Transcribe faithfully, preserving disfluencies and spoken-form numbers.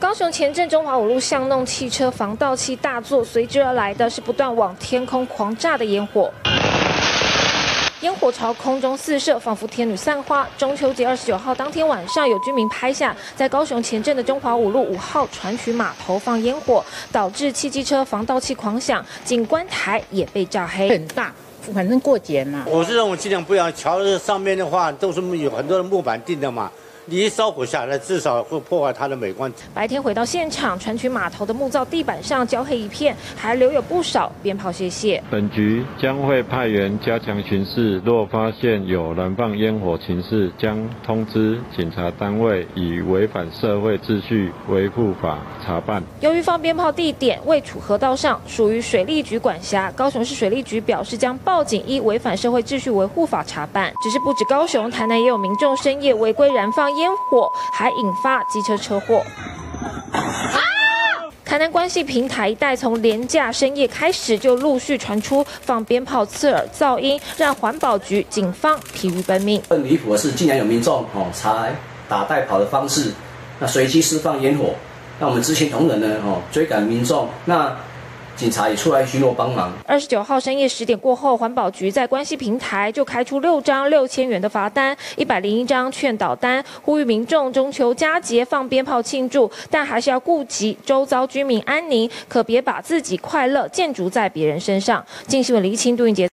高雄前镇中华五路巷弄汽车防盗器大作，随之而来的是不断往天空狂炸的烟火。 烟火朝空中四射，仿佛天女散花。中秋节二十九号当天晚上，有居民拍下在高雄前镇的中华五路五号船渠码头放烟火，导致汽机车防盗器狂响，景观台也被炸黑。 很大，反正过节嘛。 我是认为尽量不要，桥的上面的话都是有很多的木板定的嘛。 你一烧火下来，至少会破坏它的美观。 白天回到现场，船渠码头的木造地板上焦黑一片，还留有不少鞭炮屑屑。 本局将会派员加强巡视，若发现有燃放烟火情事，将通知警察单位，以违反社会秩序维护法查办。 由于放鞭炮地点位处河道上，属于水利局管辖，高雄市水利局表示将报警依违反社会秩序维护法查办。只是不止高雄，台南也有民众深夜违规燃放烟火，还引发机车车祸。台南关系平台一带从连假深夜开始就陆续传出放鞭炮刺耳噪音，让环保局、警方疲于奔命。 更离谱的是，竟然有民众哦采打带跑的方式，那随机释放烟火。那我们执勤同仁呢哦追赶民众，那。 警察也出来巡逻帮忙。 二十九号深夜十点过后，环保局在关系平台就开出六张六千元的罚单，一百零一张劝导单，呼吁民众中秋佳节放鞭炮庆祝，但还是要顾及周遭居民安宁，可别把自己快乐建筑在别人身上。镜新闻黎清杜云杰。